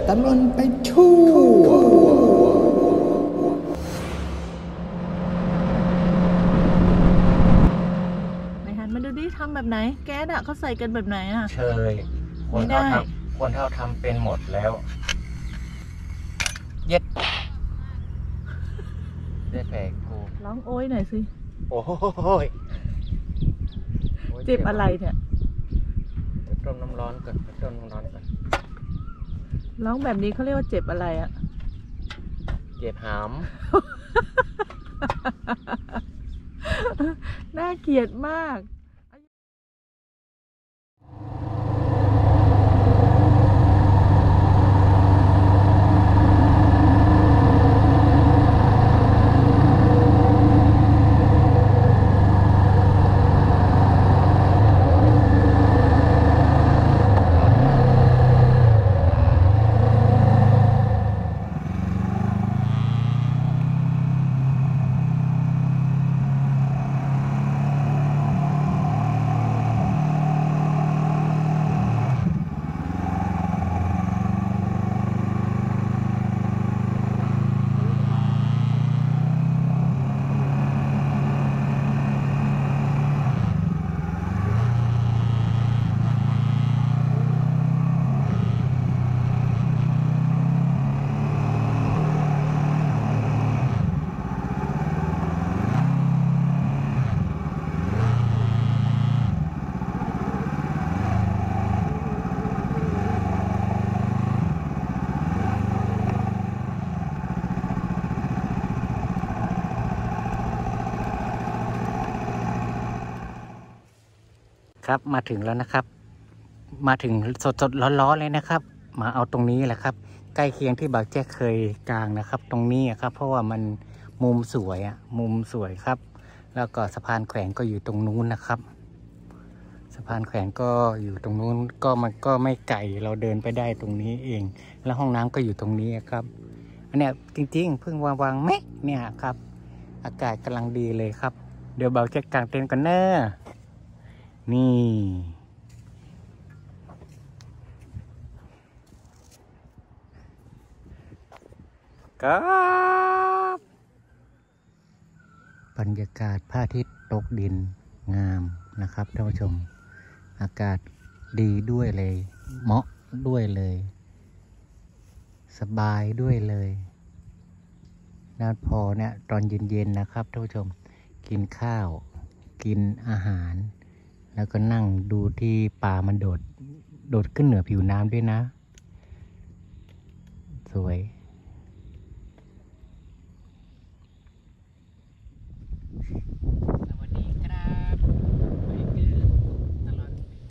ตลอดไปทั่วไหนหันมาดูดิทำแบบไหนแก๊สอะเขาใส่กันแบบไหนอะเชยคนเท่าทำเป็นหมดแล้วเย็ดได้แผลกูร้องโอ้ยหน่อยสิโอ้ยเจ็บอะไรเนี่ยต้มน้ำร้อนก่อนต้มน้ำร้อนก่อนร้องแบบนี้เขาเรียกว่าเจ็บอะไรอะเจ็บหามน่าเกลียดมากครับมาถึงแล้วนะครับมาถึงสดร้อนๆเลยนะครับมาเอาตรงนี้แหละครับใกล้เคียงที่บ่าวแจ๊คเคยกางนะครับตรงนี้ครับเพราะว่ามันมุมสวยมุมสวยครับแล้วก็สะพานแขวนก็อยู่ตรงนู้นนะครับสะพานแขวนก็อยู่ตรงนู้นก็มันก็ไม่ไกลเราเดินไปได้ตรงนี้เองแล้วห้องน้ำก็อยู่ตรงนี้ครับอันเนี้ยจริงๆเพิ่งวางแม็กเนี่ยครับอากาศกำลังดีเลยครับเดี๋ยวบ่าวแจ๊คกางเต็นท์กันเนอะนี่ครับบรรยากาศพระอาทิตย์ตกดินงามนะครับท่านผู้ชมอากาศดีด้วยเลยเหมาะด้วยเลยสบายด้วยเลยแล้วพอเนี่ยตอนเย็นๆนะครับท่านผู้ชมกินข้าวกินอาหารแล้วก็นั่งดูที่ปลามันโดดขึ้นเหนือผิวน้ำด้วยนะสวยสวัสดีครับไปเกือตลอด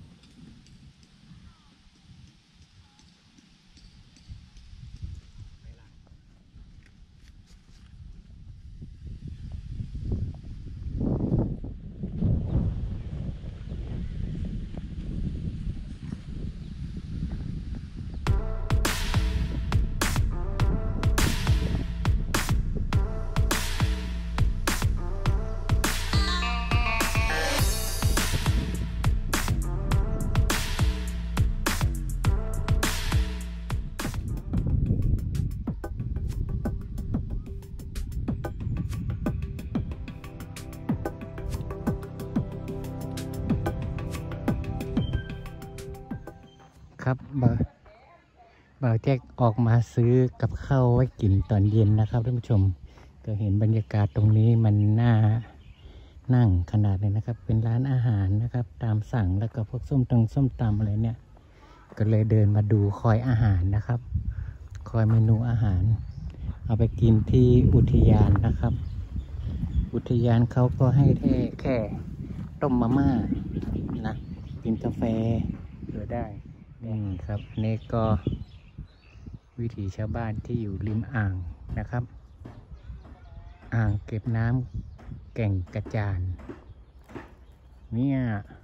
ครับบ่าวแจ๊คออกมาซื้อกับข้าวไว้กินตอนเย็นนะครับท่านผู้ชมก็เห็นบรรยากาศตรงนี้มันน่านั่งขนาดเลยนะครับเป็นร้านอาหารนะครับตามสั่งแล้วก็พวกส้มตำอะไรเนี่ยก็เลยเดินมาดูคอยอาหารนะครับคอยเมนูอาหารเอาไปกินที่อุทยานนะครับอุทยานเขาก็ให้แค่ต้มมาม่านะกินกาแฟเหลือได้นี่ครับนี่ก็วิถีชาวบ้านที่อยู่ริมอ่างนะครับอ่างเก็บน้ำแก่งกระจานเนี่ย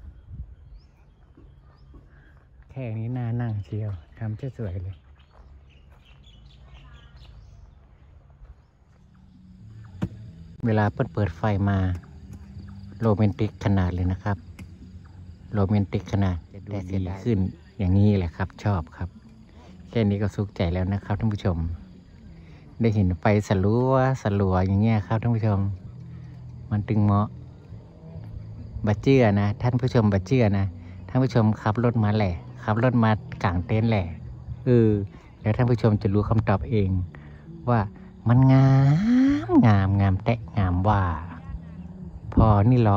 แค่นี้น่านั่งเชียวทำสวยเลยเวลาเปิดไฟมาโรแมนติกขนาดเลยนะครับโรแมนติกขนาดแต่เสียดายขึ้นอย่างนี้แหละครับชอบครับแค่นี้ก็สุขใจแล้วนะครับท่านผู้ชมได้เห็นไฟสลัวอย่างเงี้ยครับท่านผู้ชมมันตึงเหมาะบัดเจือนะท่านผู้ชมบัดเจือนะท่านผู้ชมขับรถมาแหละขับรถมากลางเต็นท์แหละแล้วท่านผู้ชมจะรู้คำตอบเองว่ามันงามแตะงามว่าพอนี่เหรอ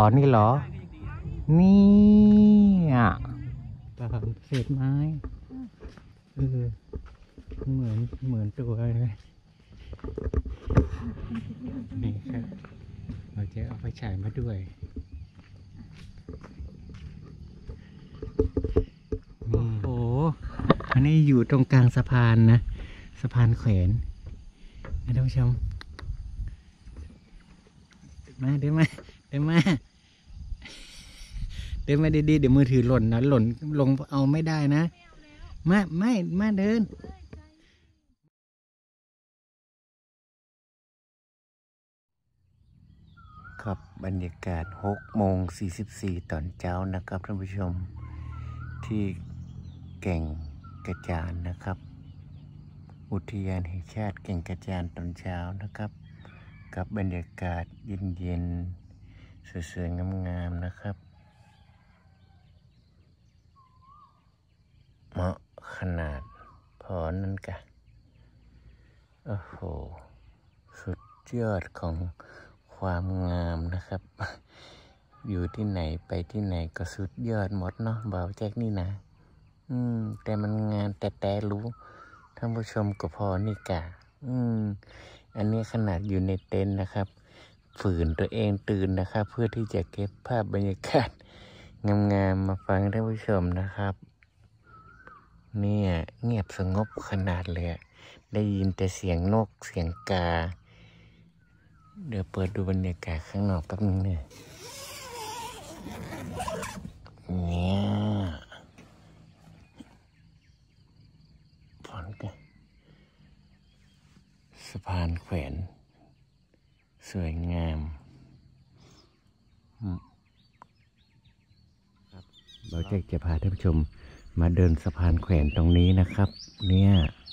นี่อ่ะเศษไม้เหมือนตัวเลยนี่ครับเราจะเอาไฟฉายมาด้วยโอ้โหอันนี้อยู่ตรงกลางสะพานนะสะพานแขวนนะท่านผู้ชมเดินมาดีๆเดี๋ยวมือถือหล่นนะหล่นลงเอาไม่ได้นะมาเดินครับบรรยากาศ6:44 ตอนเช้านะครับท่านผู้ชมที่แก่งกระจานนะครับอุทยานแห่งชาติแก่งกระจานตอนเช้านะครับกับบรรยากาศเย็นๆสวยๆงามๆนะครับเหมาะขนาดพอนั่นกะโอ้โหสุดยอดของความงามนะครับอยู่ที่ไหนไปที่ไหนก็สุดยอดหมดเนาะบ่าวแจ็คนี่นะแต่มันงานแต่รู้ท่านผู้ชมก็พอนี่กะอันนี้ขนาดอยู่ในเต็นท์นะครับฝืนตัวเองตื่นนะครับเพื่อที่จะเก็บภาพบรรยากาศงามๆมาฟังท่านผู้ชมนะครับเนี่ยเงียบสงบขนาดเลยได้ยินแต่เสียงนกเสียงกาเดี๋ยวเปิดดูบรรยากาศข้างนอกแป๊บนึงเนี่ยฝนกันสะพานแขวนสวยงามเราจะพาท่านผู้ชมมาเดินสะพานแขวนตรงนี้นะครับเนี่ย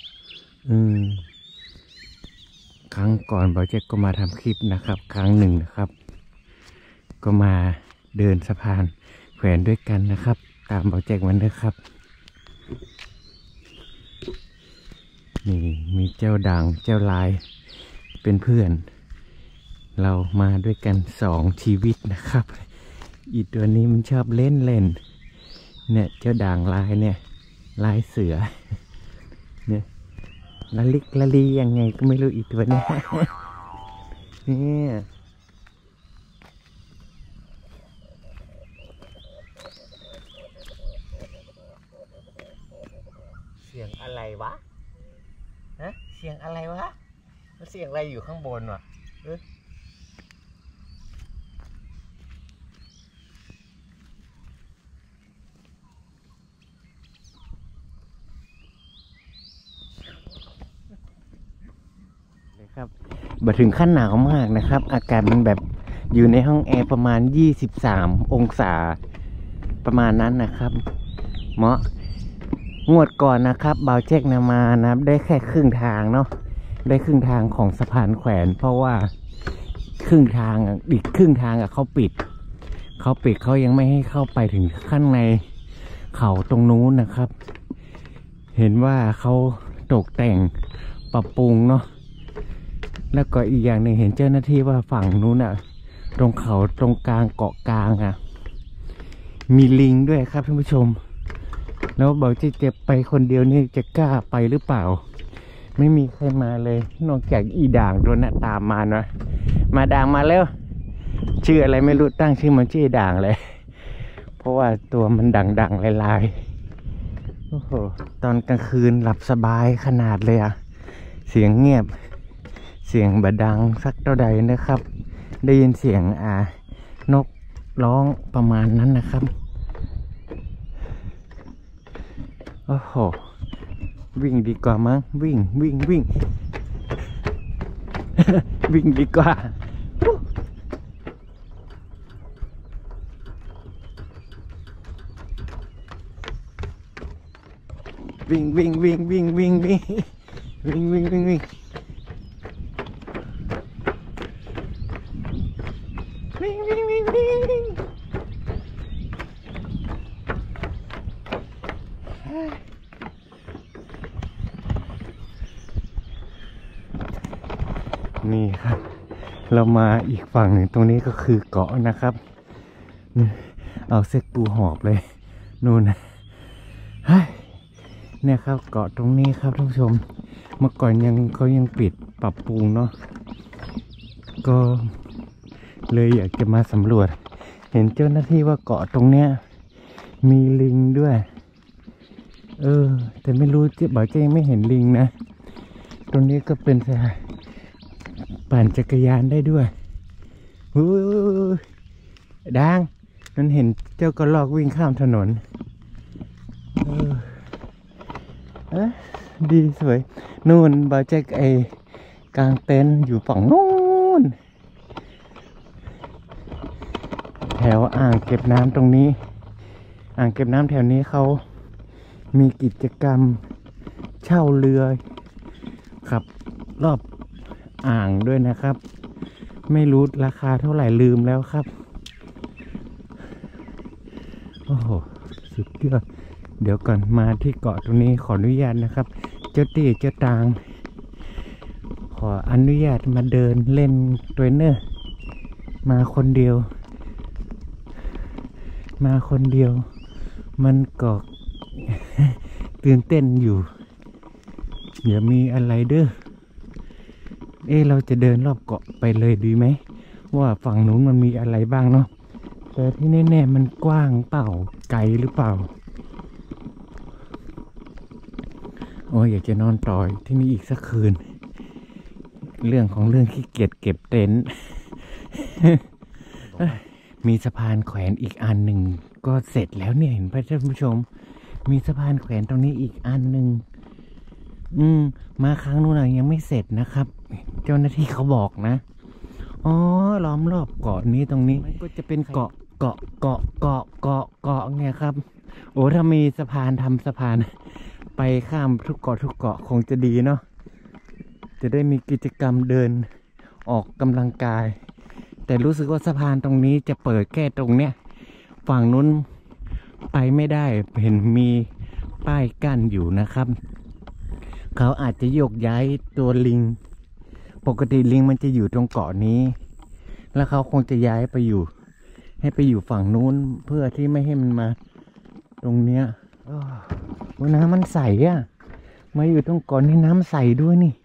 ครั้งก่อนบอยเจ็กก็มาทำคลิปนะครับครั้งหนึ่งนะครับก็มาเดินสะพานแขวนด้วยกันนะครับตามบอยเจ็กมันด้วยครับนี่มีเจ้าด่างเจ้าลายเป็นเพื่อนเรามาด้วยกัน2 ชีวิตนะครับอีตัวนี้มันชอบเล่นเนี่ยเจ้าด่างลายเนี่ยลายเสือเนี่ยละลียังไงก็ไม่รู้อีกตัวนี้เนี่ยเสียงอะไรวะเสียงอะไรวะแล้วเสียงอะไรอยู่ข้างบนวะครับมาถึงขั้นหนาวมากนะครับอากาศมันแบบอยู่ในห้องแอร์ประมาณ23 องศาประมาณนั้นนะครับเหมาะงวดก่อนนะครับบ่าวแจ็คนำมานะได้แค่ครึ่งทางเนาะได้ครึ่งทางของสะพานแขวนเพราะว่าครึ่งทางอีกครึ่งทางเขาปิดเขายังไม่ให้เข้าไปถึงข้างในเขาตรงนู้นนะครับเห็นว่าเขาตกแต่งปรับปรุงเนาะแล้วก็อีกอย่างหนึ่งเห็นเจ้าหน้าที่ว่าฝั่งนู้นอ่ะตรงเขาตรงกลางเกาะกลางอ่ะมีลิงด้วยครับท่านผู้ชมแล้วบอกจะไปคนเดียวนี่จะกล้าไปหรือเปล่าไม่มีใครมาเลยนอกจากอีด่างตัวนั้นตามมาเนาะมาด่างมาแล้วชื่ออะไรไม่รู้ตั้งชื่อมันชื่อด่างเลยเพราะว่าตัวมันดังลายโอ้โหตอนกลางคืนหลับสบายขนาดเลยอ่ะเสียงเงียบเสียงบดังสักเท่าใดนะครับได้ยินเสียงนกร้องประมาณนั้นนะครับโอ้โหวิ่งดีกว่ามั้งวิ่ง วิ่งดีกว่าวิ่งวิ่งวิ่งวิ่งวิ่งวิ่งวิ่งวิ่งวิ่งวิ่งวิ่งวิ่งวิ่งวิ่งนี่ครับเรามาอีกฝั่งหนึ่งตรงนี้ก็คือเกาะนะครับเอาเซ็กปูหอบเลยนู่นนะเนี่ยครับเกาะตรงนี้ครับท่านผู้ชมเมื่อก่อนเขายังปิดปรับปรุงเนาะก็เลยอยากจะมาสำรวจเห็นเจ้าหน้าที่ว่าเกาะตรงเนี้ยมีลิงด้วยแต่ไม่รู้บอกจะยังไม่เห็นลิงนะตรงนี้ก็เป็นปั่นจักรยานได้ด้วยดังนั้นเห็นเจ้ากระรอกวิ่งข้ามถนนดีสวยนู่นบาแจ็คกลางเต็นท์อยู่ฝั่งนู้นแถวอ่างเก็บน้ำตรงนี้อ่างเก็บน้ำแถวนี้เขามีกิจกรรมเช่าเรือขับรอบอ่างด้วยนะครับไม่รู้ราคาเท่าไหร่ลืมแล้วครับโอ้โหสุดยอดเดี๋ยวก่อนมาที่เกาะตรงนี้ขออนุญาตนะครับเจ้าตี้เจ้าตางขออนุญาตมาเดินเล่นตัวเนอร์มาคนเดียวมันก็ตื่นเต้นอยู่เดี๋ยวมีอะไรเด้อเราจะเดินรอบเกาะไปเลยดีไหมว่าฝั่งนู้นมันมีอะไรบ้างเนาะแต่ที่แน่ๆมันกว้างเปล่าไกลหรือเปล่าอยากจะนอนต่อที่นี่อีกสักคืนเรื่องของเรื่องขี้เกียจเก็บเต็นท์ มีสะพานแขวนอีกอันหนึ่งก็เสร็จแล้วเนี่ยเห็นไหมท่านผู้ชมมีสะพานแขวนตรงนี้อีกอันหนึ่งมาครั้งนู้นยังไม่เสร็จนะครับเจ้าหน้าที่เขาบอกนะล้อมรอบเกาะนี้ตรงนี้มันก็จะเป็นเกาะเนี่ยครับถ้ามีสะพานทำสะพานไปข้ามทุกเกาะคงจะดีเนาะจะได้มีกิจกรรมเดินออกกำลังกายแต่รู้สึกว่าสะพานตรงนี้จะเปิดแค่ตรงเนี้ยฝั่งนู้นไปไม่ได้เห็นมีป้ายกั้นอยู่นะครับเขาอาจจะโยกย้ายตัวลิงปกติลิงมันจะอยู่ตรงเกาะนี้แล้วเขาคงจะย้ายไปอยู่ให้ไปอยู่ฝั่งนู้นเพื่อที่ไม่ให้มันมาตรงเนี้ยน้ำมันใสอ่ะมาอยู่ตรงเกาะนี้น้ำใสด้วยนี่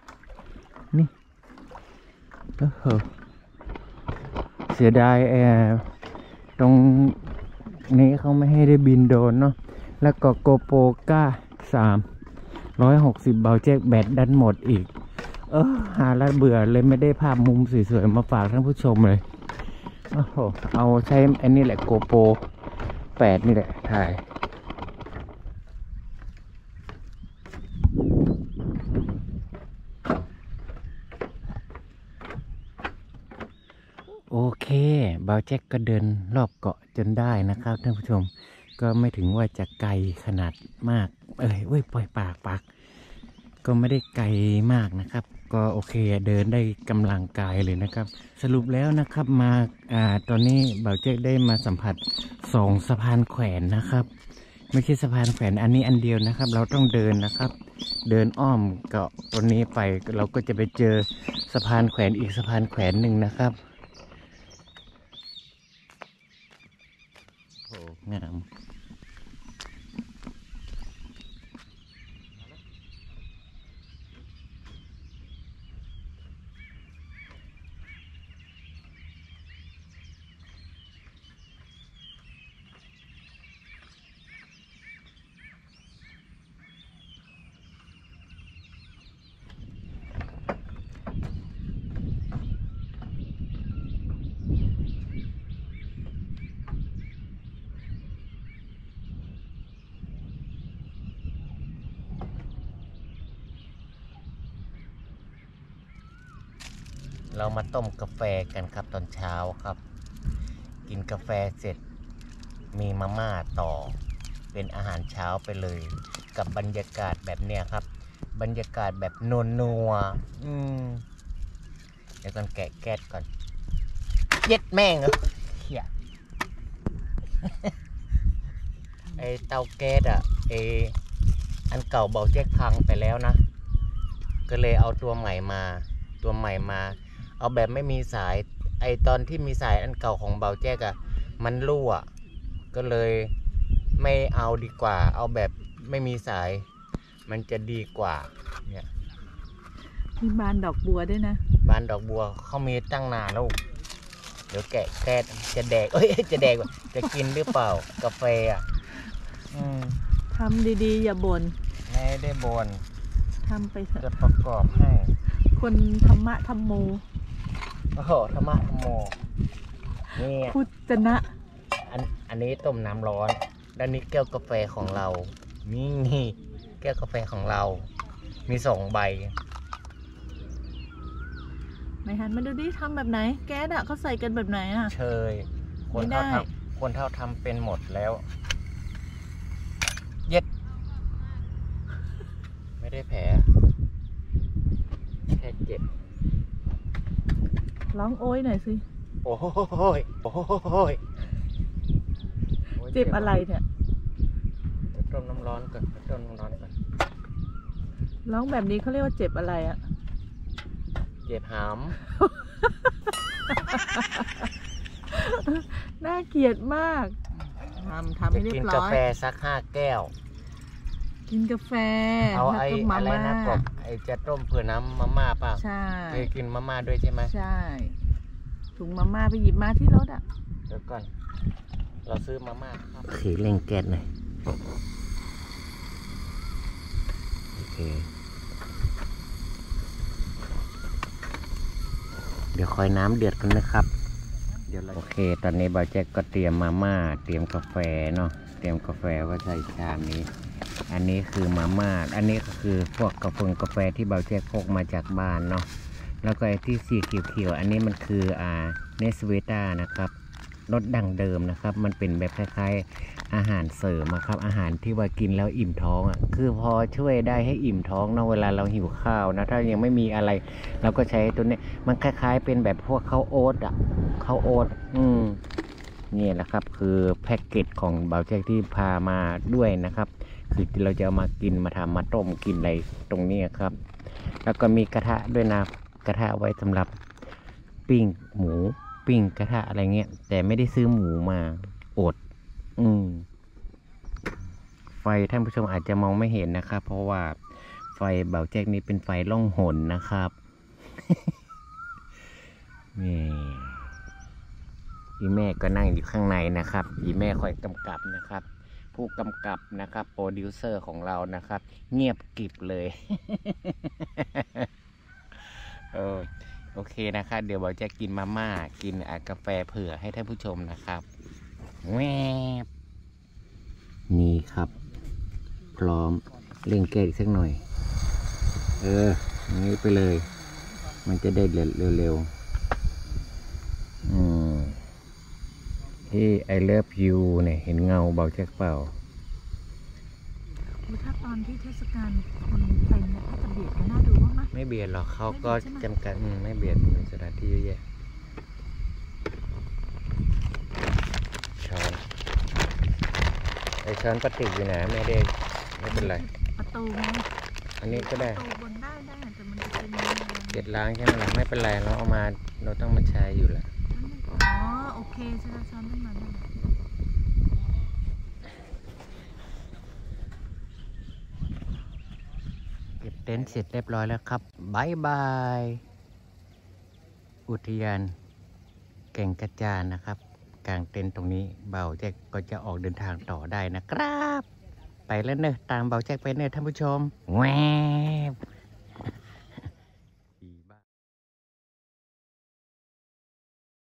เสียดายตรงนี้เขาไม่ให้ได้บินโดรนเนาะแล้วก็โกโปก้า360เบาแจ็คแบตดันหมดอีกหาแล้วเบื่อเลยไม่ได้ภาพมุมสวยๆมาฝากท่านผู้ชมเลยเอาใช้อันนี้แหละโกโป8นี่แหละถ่ายโอเคเบาแจ็คก็เดินรอบเกาะจนได้นะครับท่านผู้ชมก็ไม่ถึงว่าจะไกลขนาดมากปล่อยปากก็ไม่ได้ไกลมากนะครับก็โอเคเดินได้กำลังกายเลยนะครับสรุปแล้วนะครับมาตอนนี้เบาแจ็คได้มาสัมผัส2สะพานแขวนนะครับไม่ใช่สะพานแขวนอันนี้อันเดียวนะครับเราต้องเดินนะครับเดินอ้อมเกาะตัวนี้ไปเราก็จะไปเจอสะพานแขวนอีกสะพานแขวนหนึ่งนะครับโอ้งามเรามาต้มกาแฟกันครับตอนเช้าครับกินกาแฟเสร็จมีมาม่าต่อเป็นอาหารเช้าไปเลยกับบรรยากาศแบบเนี้ยครับบรรยากาศแบบนัวเดี๋ยวก่อนแกะแก๊สก่อนเย็ดแม่งเหรอเหี้ย ไอเตาแก๊สอันเก่าเบาแจ็คพังไปแล้วนะก็เลยเอาตัวใหม่มาเอาแบบไม่มีสายไอตอนที่มีสายอันเก่าของเบาแจ็คมันรั่วก็เลยไม่เอาดีกว่าเอาแบบไม่มีสายมันจะดีกว่าเนี่ยมีบานดอกบัวด้วยนะบานดอกบัวเขามีตั้งนานแล้วเดี๋ยวแกะแก๊สจะแดกจะแดกจะกินหรือเปล่ากาแฟทำดีๆอย่าบ่นไม่ได้บ่นทำไปเถอะจะประกอบให้คนธรรมะธรรมโมโอ้โหธรรมะธรรมโมนี่พุทธนะอันนี้ต้มน้ำร้อนด้านนี้แก้วกาแฟของเรานี่แก้วกาแฟของเรามี2 ใบไหนหันมาดูดิทำแบบไหนแก๊สเขาใส่กันแบบไหนเชยคนเท่าทำเป็นหมดแล้วเย็ดไม่ได้แผลแค่เจ็บร้องโอ้ยหน่อยสิโอ้ยเจ็บอะไรเนี่ยจะต้มน้ำร้อนก่อนร้องแบบนี้เขาเรียกว่าเจ็บอะไรเจ็บหามน่าเกลียดมากทำให้เรียบร้อยกินกาแฟสัก5 แก้วกินกาแฟเอาอะไรนะกบจะต้มเผื่อน้ำมาม่าป่ะใช่เคยกินมาม่าด้วยใช่ไหมใช่ถุงมาม่าไปหยิบมาที่รถเดี๋ยวก่อนเราซื้อมาม่าครับขี่เร่งแก๊สหน่อยโอเคเดี๋ยวคอยน้ำเดือดกันนะครับโอเคตอนนี้บ่าวแจ็คก็เตรียมมาม่าเตรียมกาแฟเนาะเตรียมกาแฟไว้ใส่ชามนี้อันนี้คือมาม่าอันนี้ก็คือพวกกาแฟที่บ่าวแจ็คพกมาจากบ้านเนาะแล้วก็ไอ้ที่สีเขียวๆอันนี้มันคือเนสเวต้านะครับรสดั้งเดิมนะครับมันเป็นแบบคล้ายๆอาหารเสริมครับอาหารที่ว่ากินแล้วอิ่มท้องคือพอช่วยได้ให้อิ่มท้องเนาะเวลาเราหิวข้าวนะถ้ายังไม่มีอะไรเราก็ใช้ตัวนี้มันคล้ายๆเป็นแบบพวกข้าวโอ๊ตข้าวโอ๊ตนี่แหละครับคือแพ็กเกจของบ่าวแจ็คที่พามาด้วยนะครับคือเราจะเอามากินมาทำมาต้มกินอะไรตรงนี้ครับแล้วก็มีกระทะด้วยนะกระทะไว้สำหรับปิ้งหมูปิ้งกระทะอะไรเงี้ยแต่ไม่ได้ซื้อหมูมาอดไฟท่านผู้ชมอาจจะมองไม่เห็นนะครับเพราะว่าไฟเบาแจ็คนี้เป็นไฟล่องหนนะครับ นี่อีแม่ก็นั่งอยู่ข้างในนะครับอีแม่คอยกำกับนะครับผู้กำกับนะครับโปรดิวเซอร์ของเรานะครับเงียบกริบเลย โอเคนะครับเดี๋ยวเราจะกินมาม่ากินกาแฟเผื่อให้ท่านผู้ชมนะครับแวบนี่ครับพร้อมเร่งแก้อีกสักหน่อยอย่างนี้ไปเลยมันจะได้เร็วที่ I love you เนี่ยเห็นเงาเบาแจ็คเปล่าถ้าตอนที่เทศกาลคนเต็มเนี่ยถ้าจะเบียดก็น่าดูว่ามั้ยไม่เบียดหรอกเขาก็จำกัดไม่เบียดมีสถานที่เยอะแยะช้อนช้อนพลาสติกอยู่ไหนไม่เป็นไรประตูไหมอันนี้ก็ได้ประตูบนได้แต่มันจะเป็นเก็ดล้างใช่ไหมล่ะไม่เป็นไรเราเอามาเราต้องมาใช้อยู่แหละโอเคใช่แล้วช้อนขึ้นมาเก็บเต็นท์เสร็จเรียบร้อยแล้วครับบ๊ายบายอุทยานแก่งกระจานนะครับกลางเต็นท์ตรงนี้เบาแจ็คก็จะออกเดินทางต่อได้นะครับไปแล้วเนอะตามเบาแจ็คไปเนอะท่านผู้ชมแวบ